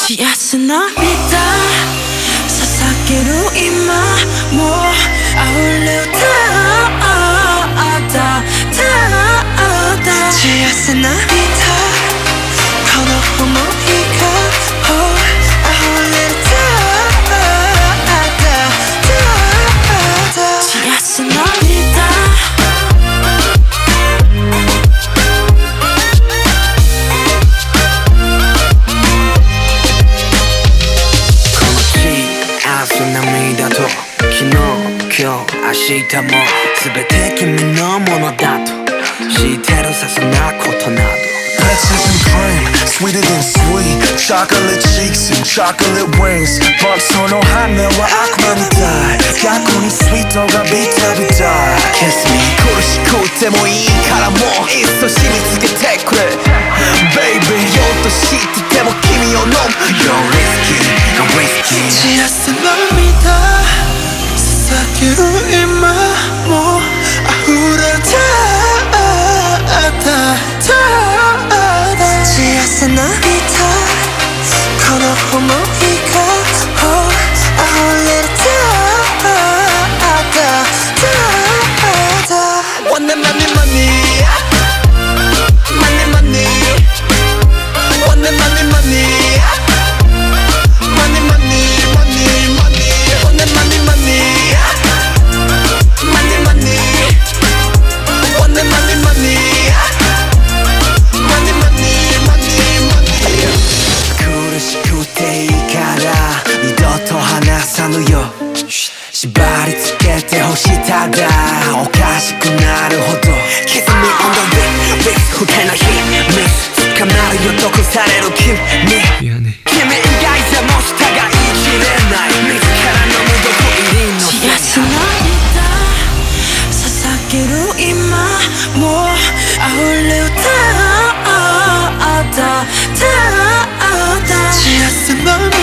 幸せな涙捧げる今もう溢れ歌幸せな涙この想いが溢れる幸せな涙涙と昨日今日明日も全て君のものだと知ってるさそんなことなど Peaches and cream, sweeter than sweet Chocolate cheeks and chocolate wings But その羽は悪魔みたい逆にスイートがビタビタ Kiss me 苦しくてもいいからもういっそ染みつけてくれ Baby 酔うと知ってても君を飲む You're risky, you're risky 幸せな涙捧げる今も溢れた幸せな涙この想いが溢れるMoney, money, money Money, money Money, money, money Money, money, money, money Money, money, money Money, money Money, money, money Money, money, money, money 苦しくていいから二度と離さぬよ縛り付けてほしただおかしくなるほど Kiss me on the beat 不快な秘密捕まるよ毒される君君以外じゃもう従いきれない自らの無毒入りの幸せな涙捧げる今もう溢れ歌幸せな涙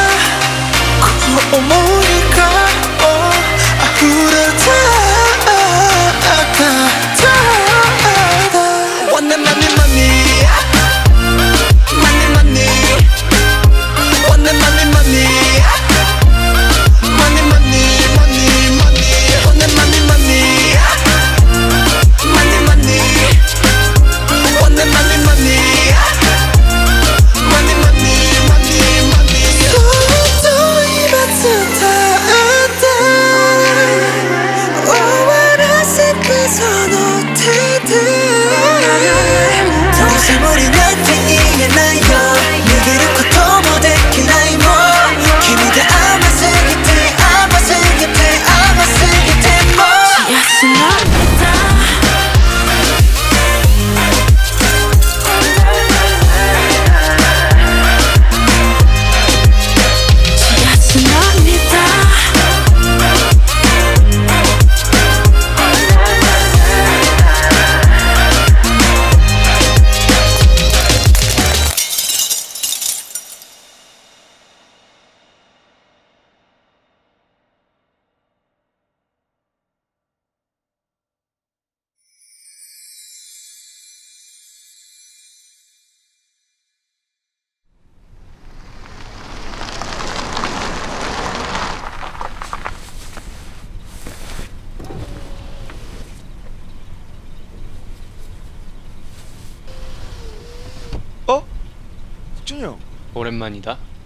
この想いが溢れたMoney, money, money Money, money Money, money, money Money, money, money, money Money, money, money Money, money Money, money, money Money, money, money, money そっと今伝えて終わらせてその手でどうせ無理なんて言えないよ逃げることもできないもん君で甘すぎて甘すぎて甘すぎても幸せな涙幸せな涙 오랜만이다.